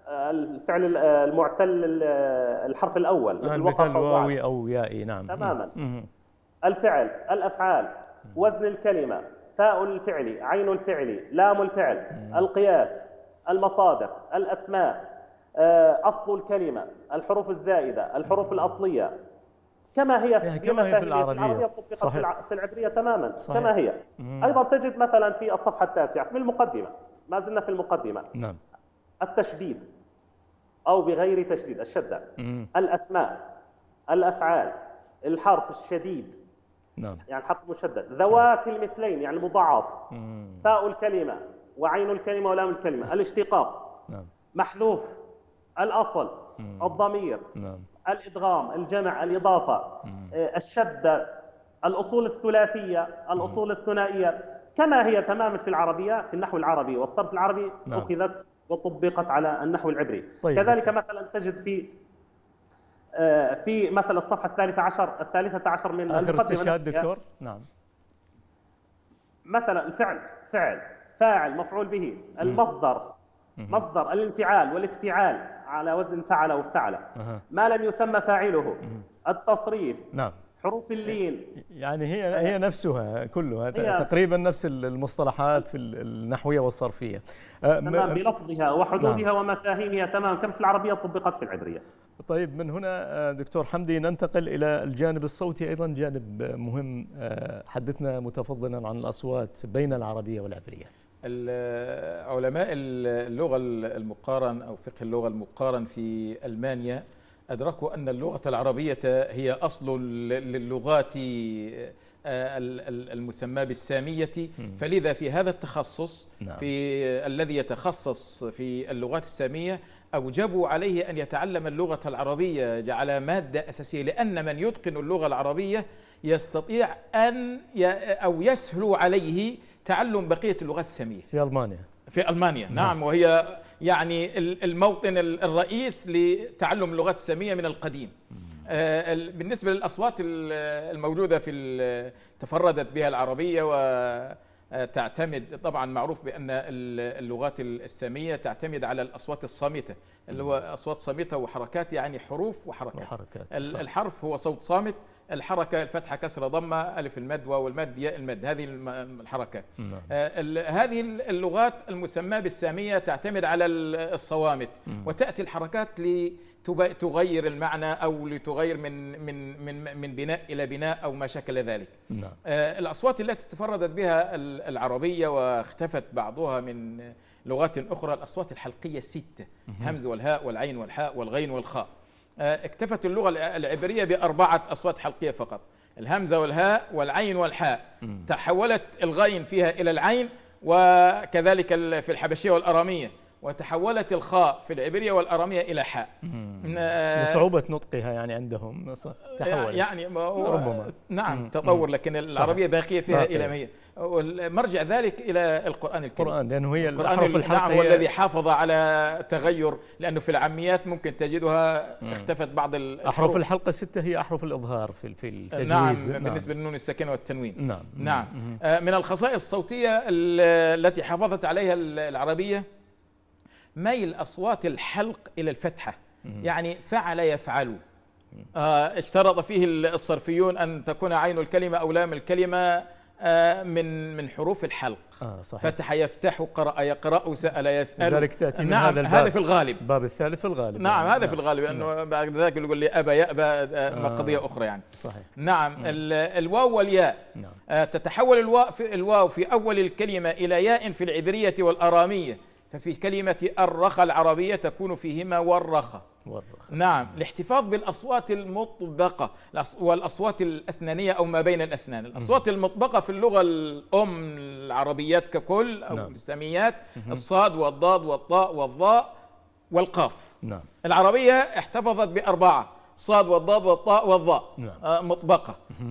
الفعل المعتل الحرف الأول مثل المثال الواوي أو يائي. نعم تماما. الفعل، الأفعال، وزن الكلمة، فاء الفعل، عين الفعل، لام الفعل، القياس، المصادر، الأسماء، أصل الكلمة، الحروف الزائدة، الحروف الأصلية كما هي يعني كما هي في العربية, العربية طبقت صحيح. في العبرية تماما صحيح. كما هي. مم. أيضا تجد مثلا في الصفحة التاسعة في المقدمة، ما زلنا في المقدمة. نعم. التشديد أو بغير تشديد، الشدة، مم. الأسماء، الأفعال، الحرف الشديد نعم. يعني الحرف المشدد، ذوات المثلين يعني المضاعف، مم. فاء الكلمة وعين الكلمة ولام الكلمة، الاشتقاق، نعم. محذوف، الأصل، مم. الضمير، نعم. الإدغام، الجمع، الإضافة، مم. الشدة، الأصول الثلاثية، الأصول مم. الثنائية كما هي تماما في العربية في النحو العربي والصرف العربي. نعم. أخذت وطبقت على النحو العبري. طيب. كذلك مثلا تجد في في مثل الصفحة الثالثة عشر الثالثة عشر من آخر استشهاد دكتور. نعم. مثلا الفعل، فعل، فاعل، مفعول به، المصدر، مم. مصدر، الانفعال والافتعال على وزن فعل وافتعل، أه. ما لم يسمى فاعله، مم. التصريف. نعم. حروف اللين يعني هي هي نفسها كلها هي تقريبا نفس المصطلحات في النحوية والصرفية تمام بلفظها وحدودها. نعم. ومفاهيمها تمام كم في العربية طبقت في العبرية. طيب من هنا دكتور حمدي ننتقل إلى الجانب الصوتي، أيضا جانب مهم. حدثنا متفضلا عن الأصوات بين العربية والعبرية. علماء اللغة المقارن أو فقه اللغة المقارن في ألمانيا أدركوا أن اللغة العربية هي أصل للغات المسمى بالسامية، فلذا في هذا التخصص نعم. في الذي يتخصص في اللغات السامية أوجبوا عليه أن يتعلم اللغة العربية جعل مادة أساسية، لأن من يتقن اللغة العربية يستطيع أن أو يسهل عليه تعلم بقية اللغات السامية. في ألمانيا في ألمانيا نعم, نعم وهي يعني الموطن الرئيس لتعلم اللغات السامية من القديم. بالنسبة للأصوات الموجودة في تفردت بها العربية وتعتمد طبعا معروف بأن اللغات السامية تعتمد على الأصوات الصامتة اللي هو أصوات صامتة وحركات يعني حروف وحركات, وحركات. الحرف هو صوت صامت، الحركة الفتحة كسرة ضمة ألف المد واو المد ياء المد، هذه الحركات. آه هذه اللغات المسماة بالسامية تعتمد على الصوامت، وتأتي الحركات لتغير المعنى أو لتغير من من من من بناء إلى بناء أو ما شكل ذلك. آه الأصوات التي تفردت بها العربية واختفت بعضها من لغات أخرى الأصوات الحلقية الستة، همز والهاء والعين والحاء والغين والخاء. اكتفت اللغة العبرية بأربعة أصوات حلقية فقط، الهمزة والهاء والعين والحاء. تحولت الغين فيها إلى العين، وكذلك في الحبشية والأرامية، وتحولت الخاء في العبرية والأرامية إلى حاء لصعوبة نطقها يعني عندهم تحولت يعني ربما. نعم مم. تطور، لكن العربية باقية فيها باقية. إلى ما هي. مرجع ذلك إلى القرآن الكريم، القرآن لأنه هي الأحرف الحلقية هو الذي حافظ على تغير، لأنه في العاميات ممكن تجدها مم. اختفت بعض الحروف. أحرف الحلقة الستة هي أحرف الإظهار في في التجويد. نعم, نعم. بالنسبة للنون الساكنة والتنوين. نعم نعم مم. من الخصائص الصوتية التي حافظت عليها العربية ميل أصوات الحلق إلى الفتحة، يعني فعل يفعل. اشترط فيه الصرفيون أن تكون عين الكلمة أو لام الكلمة من من حروف الحلق. آه صحيح. فتح يفتح، قرأ يقرأ، سأل يسأل. لذلك تأتي من نعم هذا الباب، هذا في الغالب، الباب الثالث في الغالب. نعم يعني. هذا نعم. في الغالب، لأنه نعم. بعد ذلك يقول لي أبا يأبى آه قضية أخرى يعني. صحيح. نعم. مم. الواو والياء. نعم. آه تتحول الواو في, الواو في أول الكلمة إلى ياء في العبرية والأرامية، ففي كلمة الرخى العربية تكون فيهما والرخى. والرخى. نعم، الاحتفاظ بالأصوات المطبقة والأصوات الأسنانية أو ما بين الأسنان. الأصوات المطبقة في اللغة الأم العربيات ككل أو نعم. الساميات الصاد والضاد والطاء والظاء والقاف. نعم. العربية احتفظت بأربعة: صاد والضاد والطاء والظاء. نعم. مطبقة.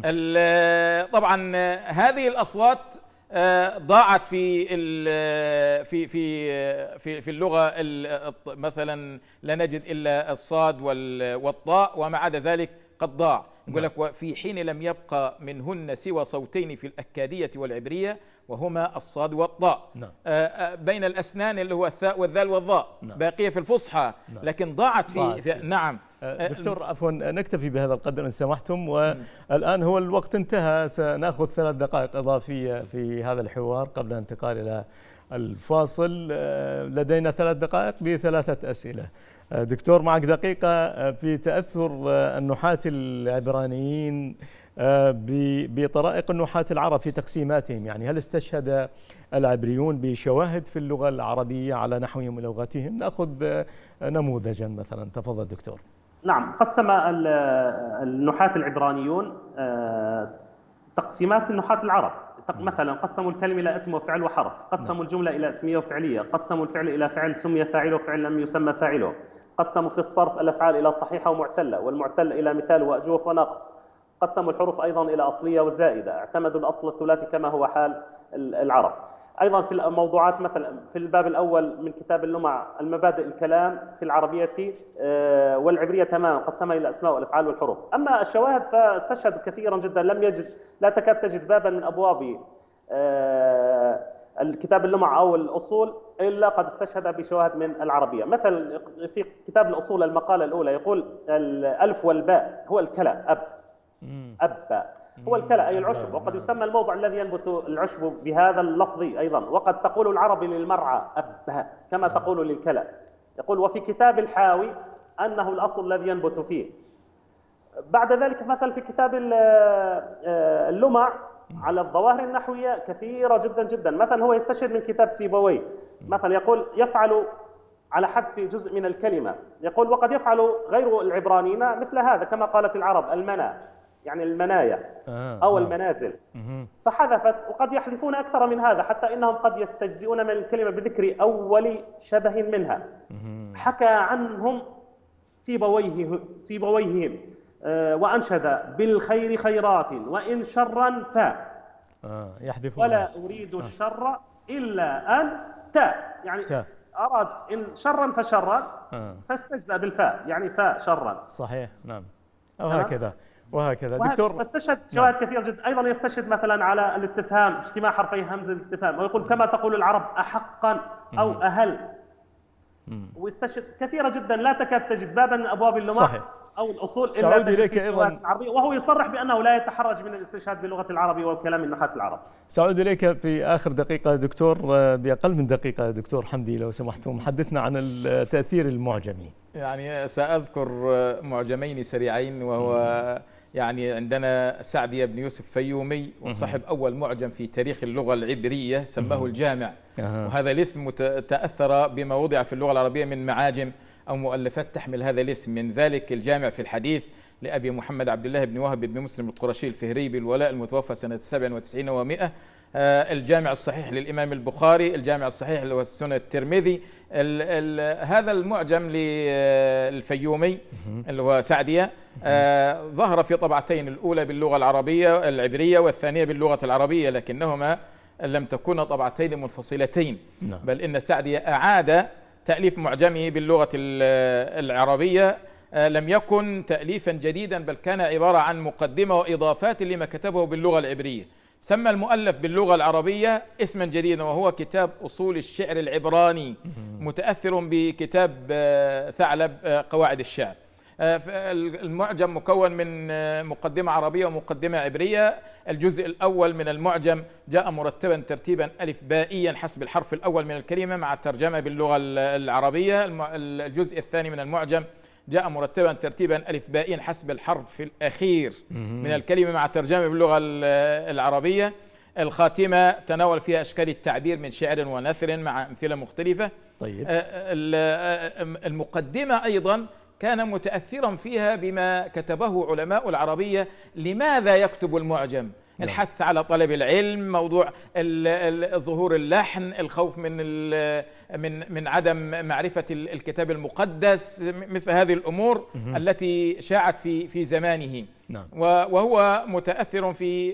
طبعا هذه الأصوات ضاعت في في في في في اللغه، مثلا لا نجد الا الصاد والطاء وما عدا ذلك قد ضاع. يقول لك: وفي حين لم يبقى منهن سوى صوتين في الأكادية والعبرية وهما الصاد والطاء. نعم. بين الأسنان اللي هو الثاء والذال والظاء. نعم. باقية في الفصحى. نعم. لكن ضاعت في, ضاعت في نعم. دكتور عفوا نكتفي بهذا القدر إن سمحتم، والآن هو الوقت انتهى، سنأخذ ثلاث دقائق إضافية في هذا الحوار قبل الانتقال إلى الفاصل. لدينا ثلاث دقائق بثلاثة أسئلة. دكتور معك دقيقة في تأثر النحاة العبرانيين بطرائق النحاة العرب في تقسيماتهم، يعني هل استشهد العبريون بشواهد في اللغة العربية على نحوهم ولغتهم؟ نأخذ نموذجا مثلا، تفضل دكتور. نعم، قسم النحاة العبرانيون تقسيمات النحاة العرب. مثلا قسموا الكلمة إلى اسم وفعل وحرف، قسموا الجملة إلى اسمية وفعلية، قسموا الفعل إلى فعل سمي فاعله وفعل لم يسمى فاعله، قسموا في الصرف الأفعال إلى صحيحة ومعتلة، والمعتل إلى مثال وأجوف وناقص، قسموا الحروف أيضا إلى أصلية وزائدة، اعتمدوا الأصل الثلاثي كما هو حال العرب. أيضا في الموضوعات مثلا في الباب الأول من كتاب اللمع المبادئ الكلام في العربية والعبرية تماما قسمها إلى الأسماء والأفعال والحروف. أما الشواهد فاستشهدوا كثيرا جدا، لم يجد لا تكاد تجد بابا من أبواب الكتاب اللمع أو الأصول إلا قد استشهد بشواهد من العربية. مثلا في كتاب الأصول المقالة الأولى يقول الألف والباء هو الكلا، أب أب هو الكلا أي العشب، وقد يسمى الموضع الذي ينبت العشب بهذا اللفظ أيضا، وقد تقول العرب للمرعى أب كما تقول للكلا. يقول وفي كتاب الحاوي أنه الأصل الذي ينبت فيه. بعد ذلك مثلا في كتاب اللمع على الظواهر النحوية كثيرة جدا جدا. مثلا هو يستشهد من كتاب سيبويه، مثلا يقول يفعل على حذف جزء من الكلمة، يقول وقد يفعل غير العبرانيين مثل هذا كما قالت العرب المنى يعني المنايا أو المنازل، فحذفت، وقد يحذفون أكثر من هذا حتى إنهم قد يستجزئون من الكلمة بذكر أول شبه منها. حكى عنهم سيبويه سيبويهم وأنشد بالخير خيرات وإن شرا فا ولا أريد الشر إلا أن تاء، يعني تا. أراد إن شرا فشرا فاستجزأ بالفاء يعني فاء شرا. صحيح. نعم. أو هكذا وهكذا دكتور. فاستشهد شواهد نعم. كثير جدا. أيضا يستشهد مثلا على الاستفهام، اجتماع حرفي همزة الاستفهام، ويقول كما تقول العرب أحقا أو مم. أهل. مم. ويستشهد كثيرة جدا، لا تكاد تجد بابا من أبواب اللمع صحيح. أو الأصول إلا تجد في الشواهد العربية، وهو يصرح بأنه لا يتحرج من الاستشهاد باللغة العربية وكلام النحاة العرب. سأعود إليك في آخر دقيقة دكتور، بأقل من دقيقة دكتور حمدي لو سمحتم، حدثنا عن التأثير المعجمي. يعني سأذكر معجمين سريعين، وهو يعني عندنا سعدي بن يوسف فيومي وصاحب أول معجم في تاريخ اللغة العبرية سماه الجامع، وهذا الاسم تأثر بما وضع في اللغة العربية من معاجم أو مؤلفات تحمل هذا الاسم، من ذلك الجامع في الحديث لأبي محمد عبد الله بن وهب بن مسلم القرشي الفهري بالولاء المتوفى سنة سبع وتسعين ومائة، الجامع الصحيح للإمام البخاري، الجامع الصحيح اللي هو السنة الترمذي. ال ال هذا المعجم للفيومي اللي هو سعدية آه ظهر في طبعتين، الأولى باللغة العربية العبرية والثانية باللغة العربية، لكنهما لم تكونا طبعتين منفصلتين، بل إن سعدية أعاد تأليف معجمه باللغة العربية، آه لم يكن تأليفا جديدا بل كان عبارة عن مقدمة وإضافات لما كتبه باللغة العبرية. سمى المؤلف باللغة العربية اسما جديدا وهو كتاب أصول الشعر العبراني، متأثر بكتاب ثعلب قواعد الشعر. المعجم مكون من مقدمة عربية ومقدمة عبرية. الجزء الأول من المعجم جاء مرتبا ترتيبا ألف بائيا حسب الحرف الأول من الكلمة مع الترجمة باللغة العربية. الجزء الثاني من المعجم جاء مرتبا ترتيبا ألف بائيا حسب الحرف الأخير من الكلمة مع الترجمة باللغة العربية. الخاتمة تناول فيها أشكال التعبير من شعر ونثر مع أمثلة مختلفة. طيب. المقدمة أيضا كان متأثرا فيها بما كتبه علماء العربية. لماذا يكتب المعجم؟ الحث على طلب العلم، موضوع ظهور اللحن، الخوف من من من عدم معرفة الكتاب المقدس، مثل هذه الأمور التي شاعت في في زمانه. نعم. وهو متأثر في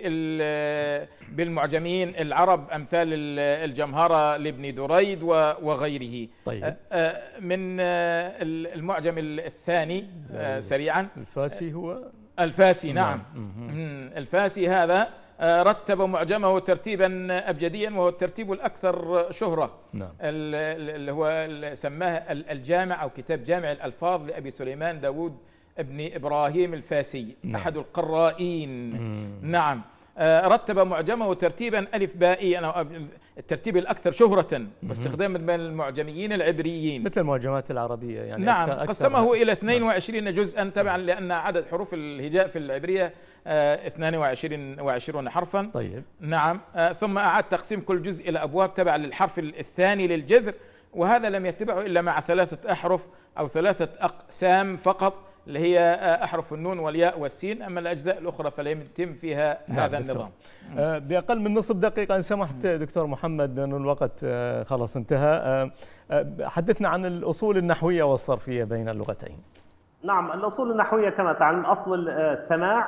بالمعجمين العرب أمثال الجمهرة لابن دريد وغيره. طيب. من المعجم الثاني سريعا، الفاسي هو الفاسي. نعم. الفاسي هذا رتب معجمه ترتيبا أبجديا، وهو الترتيب الأكثر شهرة. نعم. اللي هو سماه الجامع أو كتاب جامع الألفاظ لأبي سليمان داود ابن إبراهيم الفاسي. نعم. أحد القرائين. مم. نعم. رتب معجمه ترتيبا ألف بائي، الترتيب الأكثر شهرة واستخداما من المعجميين العبريين مثل المعجمات العربية يعني. نعم. أكثر قسمه أكثر. إلى اثنين وعشرين جزءا تبعا لأن عدد حروف الهجاء في العبرية اثنين وعشرين حرفا. طيب. نعم. ثم أعاد تقسيم كل جزء إلى أبواب تبعا للحرف الثاني للجذر، وهذا لم يتبعه إلا مع ثلاثة أحرف أو ثلاثة أقسام فقط، اللي هي أحرف النون والياء والسين. أما الأجزاء الأخرى فلم يتم فيها نعم هذا دكتور. النظام. آه بأقل من نصف دقيقة إن سمحت دكتور محمد، لأن الوقت آه خلاص انتهى. آه آه حدثنا عن الأصول النحوية والصرفية بين اللغتين. نعم، الأصول النحوية كما تعلم أصل السماع،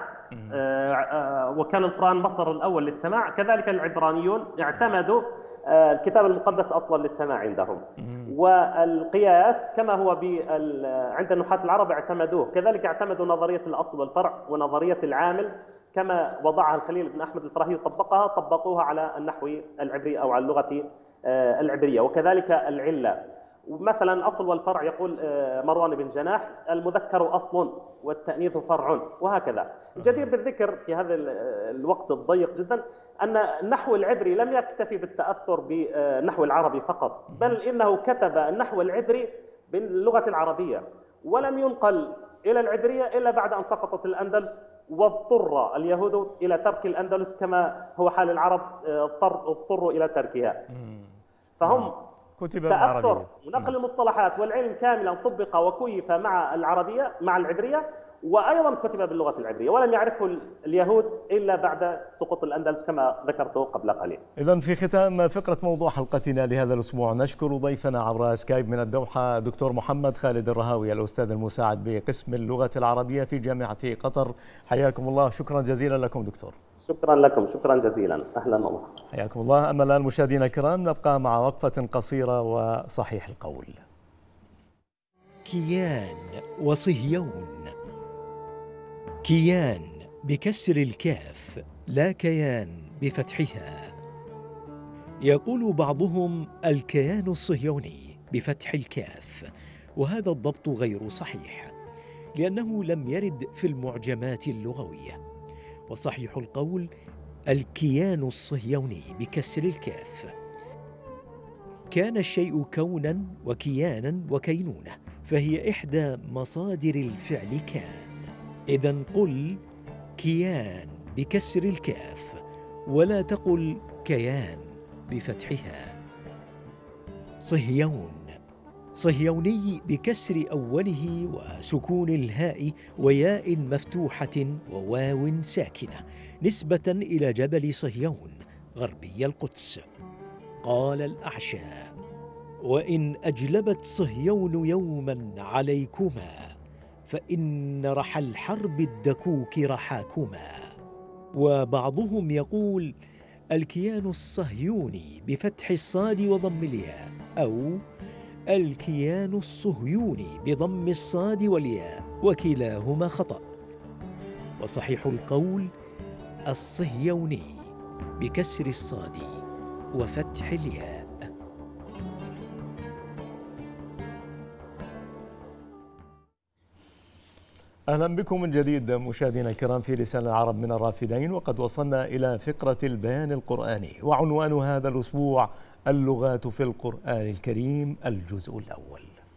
وكان القرآن مصدر الأول للسماع. كذلك العبرانيون اعتمدوا الكتاب المقدس أصلا للسماع عندهم. والقياس كما هو عند النحاة العرب اعتمدوه، كذلك اعتمدوا نظرية الأصل والفرع ونظرية العامل كما وضعها الخليل بن أحمد الفراهيدي وطبقها، طبقوها على النحو العبري أو على اللغة العبرية. وكذلك العلة، مثلا أصل والفرع يقول مروان بن جناح المذكر أصل والتأنيث فرع، وهكذا. الجدير بالذكر في هذا الوقت الضيق جدا أن النحو العبري لم يكتفي بالتأثر بالنحو العربي فقط، بل إنه كتب النحو العبري باللغة العربية، ولم ينقل إلى العبرية إلا بعد أن سقطت الأندلس واضطر اليهود إلى ترك الأندلس كما هو حال العرب، اضطروا إلى تركها. فهم كتب تأثر ونقل المصطلحات والعلم كاملا طبق وكيف مع العربية مع العبرية، وأيضا كتب باللغة العبرية، ولم يعرفه اليهود إلا بعد سقوط الأندلس كما ذكرت قبل قليل. إذن في ختام فقرة موضوع حلقتنا لهذا الأسبوع نشكر ضيفنا عبر سكايب من الدوحة دكتور محمد خالد الرهاوي الأستاذ المساعد بقسم اللغة العربية في جامعة قطر. حياكم الله، شكرا جزيلا لكم دكتور. شكرا لكم، شكرا جزيلا، أهلا ومرحبا. حياكم الله. أما الآن مشاهدينا الكرام نبقى مع وقفة قصيرة وصحيح القول. كيان وصهيون. كيان بكسر الكاف، لا كيان بفتحها. يقول بعضهم الكيان الصهيوني بفتح الكاف، وهذا الضبط غير صحيح لأنه لم يرد في المعجمات اللغوية. وصحيح القول الكيان الصهيوني بكسر الكاف. كان الشيء كونا وكيانا وكينونة، فهي إحدى مصادر الفعل كان. إذن قل كيان بكسر الكاف، ولا تقل كيان بفتحها. صهيون، صهيوني بكسر أوله وسكون الهاء وياء مفتوحة وواو ساكنة، نسبة إلى جبل صهيون غربي القدس. قال الأعشى: وإن أجلبت صهيون يوما عليكما، فإن رحى الحرب الدكوك رحاكما. وبعضهم يقول الكيان الصهيوني بفتح الصاد وضم الياء، أو الكيان الصهيوني بضم الصاد والياء، وكلاهما خطأ. وصحيح القول الصهيوني بكسر الصاد وفتح الياء. أهلا بكم من جديد مشاهدينا الكرام في لسان العرب من الرافدين، وقد وصلنا إلى فقرة البيان القرآني، وعنوان هذا الأسبوع اللغات في القرآن الكريم الجزء الأول.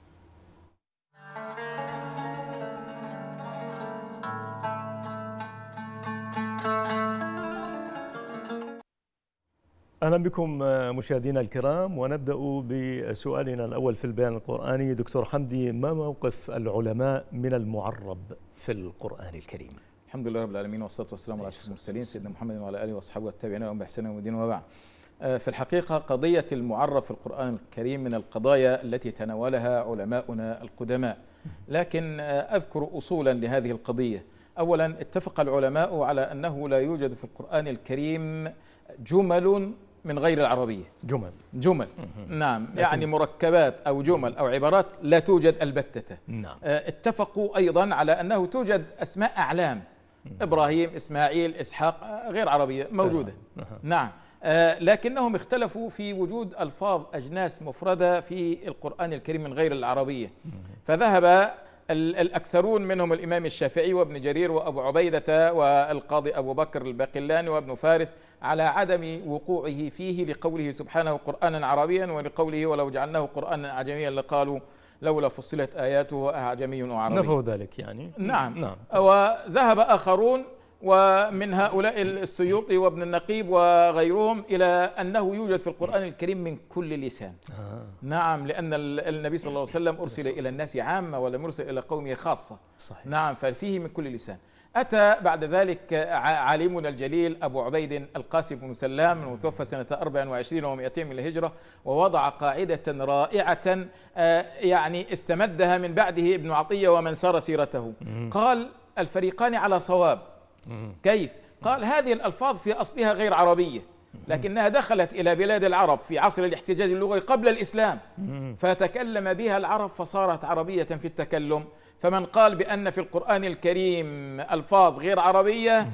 أهلا بكم مشاهدينا الكرام، ونبدأ بسؤالنا الأول في البيان القرآني. دكتور حمدي، ما موقف العلماء من المعرب في القرآن الكريم؟ الحمد لله رب العالمين، والصلاة والسلام على أشرف المرسلين سيدنا محمد وعلى آله وأصحابه والتابعين ومن بإحسان يوم الدين وبعد. في الحقيقة قضية المعرب في القرآن الكريم من القضايا التي تناولها علماؤنا القدماء، لكن أذكر أصولا لهذه القضية. أولا، اتفق العلماء على أنه لا يوجد في القرآن الكريم جمل من غير العربية. جمل جمل نعم، يعني مركبات أو جمل أو عبارات لا توجد البتة. نعم. اتفقوا أيضا على أنه توجد أسماء أعلام، إبراهيم، إسماعيل، إسحاق، غير عربية موجودة. نعم. لكنهم اختلفوا في وجود ألفاظ أجناس مفردة في القرآن الكريم من غير العربية، فذهب الأكثرون منهم الإمام الشافعي وابن جرير وأبو عبيدة والقاضي أبو بكر الباقلاني وابن فارس على عدم وقوعه فيه، لقوله سبحانه قرآنا عربيا، ولقوله ولو جعلناه قرآنا أعجميا لقالوا لولا فصلت آياته أعجمي وعربي. نفوا ذلك يعني. نعم. نعم. وذهب آخرون ومن هؤلاء السيوطي وابن النقيب وغيرهم إلى أنه يوجد في القرآن الكريم من كل لسان. آه. نعم، لأن النبي صلى الله عليه وسلم أرسل إلى الناس عامة ولم يرسل إلى قومه خاصة. صحيح. نعم، ففيه من كل لسان. أتى بعد ذلك عالمنا الجليل أبو عبيد القاسم بن سلام المتوفى سنة أربع وعشرين ومئتين من الهجرة، ووضع قاعدة رائعة يعني استمدها من بعده ابن عطية ومن سار سيرته. قال الفريقان على صواب. كيف؟ قال هذه الألفاظ في أصلها غير عربية، لكنها دخلت إلى بلاد العرب في عصر الاحتجاج اللغوي قبل الإسلام، فتكلم بها العرب فصارت عربية في التكلم. فمن قال بأن في القرآن الكريم ألفاظ غير عربية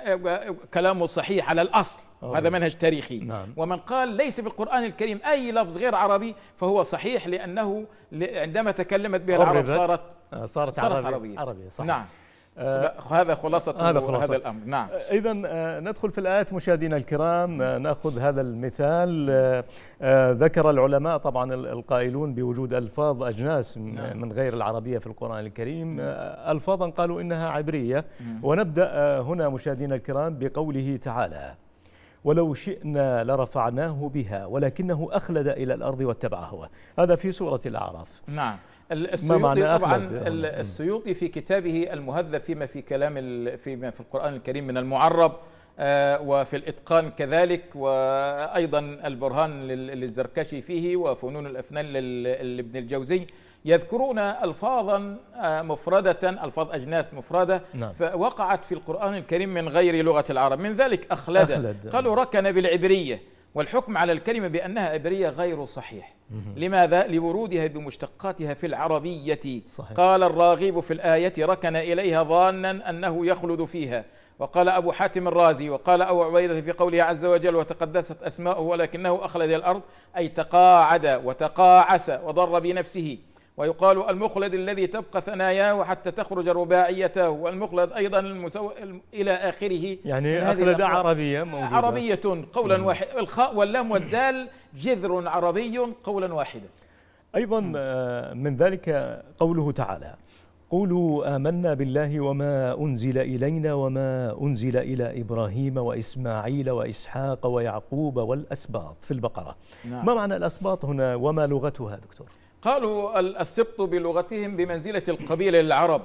كلامه صحيح على الأصل، وهذا منهج تاريخي. نعم. ومن قال ليس في القرآن الكريم أي لفظ غير عربي فهو صحيح، لأنه عندما تكلمت بها العرب صارت صارت, صارت عربي عربية. عربية. صحيح. نعم. آه هذا خلاصة هذا, خلاصة. هذا الأمر. نعم. إذا ندخل في الآيات مشاهدينا الكرام، نأخذ هذا المثال. آه ذكر العلماء طبعا القائلون بوجود ألفاظ أجناس نعم. من غير العربية في القرآن الكريم، آه ألفاظا قالوا إنها عبرية. نعم. ونبدأ آه هنا مشاهدينا الكرام بقوله تعالى ولو شئنا لرفعناه بها ولكنه أخلد إلى الأرض واتبع هواه. هذا في سورة الأعراف. نعم. السيوطي طبعا السيوطي في كتابه المهذب فيما في كلام فيما في القرآن الكريم من المعرب وفي الإتقان كذلك، وأيضا البرهان للزركشي فيه وفنون الأفنان لابن الجوزي، يذكرون ألفاظا مفردة، ألفاظ أجناس مفردة. نعم. وقعت في القرآن الكريم من غير لغة العرب. من ذلك أخلد, أخلد. قالوا ركن بالعبرية، والحكم على الكلمة بأنها عبرية غير صحيح. لماذا؟ لورودها بمشتقاتها في العربية. صحيح. قال الراغب في الآية ركن إليها ظانا أنه يخلد فيها، وقال أبو حاتم الرازي وقال أبو عبيدة في قوله عز وجل وتقدست أسماؤه ولكنه أخلد الأرض، أي تقاعد وتقاعس وضر بنفسه. ويقال المخلد الذي تبقى ثناياه حتى تخرج رباعيته، والمخلد أيضا المسو... إلى آخره. يعني أخلد عربية موجودة. عربية قولا واحد، الخاء واللام والدال جذر عربي قولا واحدا. أيضا من ذلك قوله تعالى قولوا آمنا بالله وما أنزل إلينا وما أنزل إلى إبراهيم وإسماعيل وإسحاق ويعقوب والأسباط في البقرة. نعم. ما معنى الأسباط هنا وما لغتها دكتور؟ قالوا السبط بلغتهم بمنزلة القبيلة للعرب،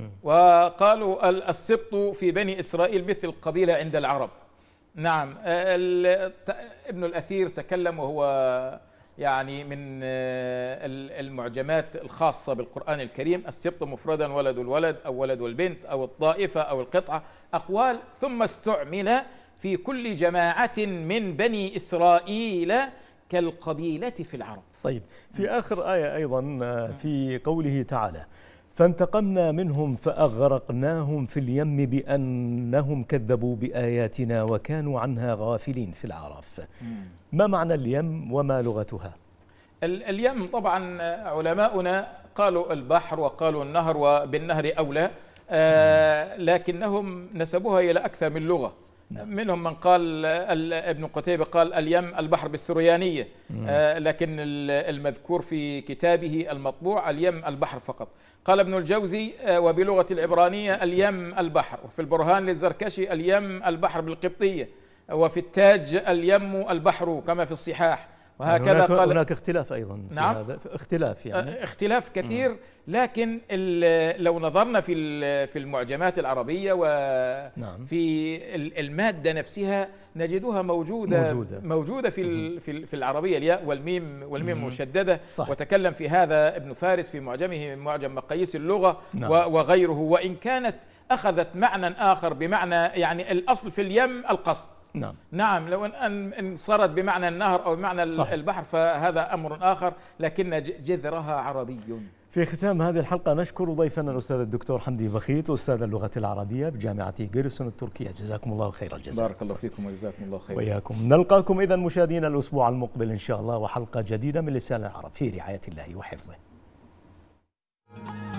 وقالوا السبط في بني إسرائيل مثل القبيلة عند العرب. نعم. ابن الأثير تكلم وهو يعني من المعجمات الخاصة بالقرآن الكريم، السبط مفردا ولد الولد أو ولد البنت أو الطائفة أو القطعة، أقوال، ثم استعمل في كل جماعة من بني إسرائيل كالقبيلة في العرب. طيب، في آخر آية أيضا في قوله تعالى فانتقمنا منهم فأغرقناهم في اليم بأنهم كذبوا بآياتنا وكانوا عنها غافلين في الأعراف. ما معنى اليم وما لغتها؟ اليم طبعا علماؤنا قالوا البحر وقالوا النهر، وبالنهر أولى. آه لكنهم نسبوها إلى أكثر من لغة. منهم من قال ابن قتيبة قال اليم البحر بالسريانية، آه لكن المذكور في كتابه المطبوع اليم البحر فقط. قال ابن الجوزي آه وبلغة العبرانية اليم البحر، وفي البرهان للزركشي اليم البحر بالقبطية، وفي التاج اليم البحر كما في الصحاح، وهكذا. هناك قال هناك اختلاف أيضا في نعم هذا، اختلاف يعني اختلاف كثير. مم. لكن لو نظرنا في في المعجمات العربية وفي المادة نفسها نجدها موجودة موجودة, موجودة في في العربية، الياء والميم والميم مشددة. صح. وتكلم في هذا ابن فارس في معجمه معجم مقاييس اللغة. نعم. وغيره، وإن كانت أخذت معنى آخر بمعنى يعني الأصل في اليم القصد. نعم نعم لو أن إن صارت بمعنى النهر أو بمعنى صحيح. البحر فهذا أمر آخر، لكن جذرها عربي. في ختام هذه الحلقة نشكر ضيفنا الأستاذ الدكتور حمدي بخيت، أستاذ اللغة العربية بجامعة جيرسون التركية. جزاكم الله خير الجزاء. بارك الله فيكم وجزاكم الله خير. وإياكم. نلقاكم إذن مشاهدينا الأسبوع المقبل إن شاء الله، وحلقة جديدة من لسان العرب في رعاية الله وحفظه.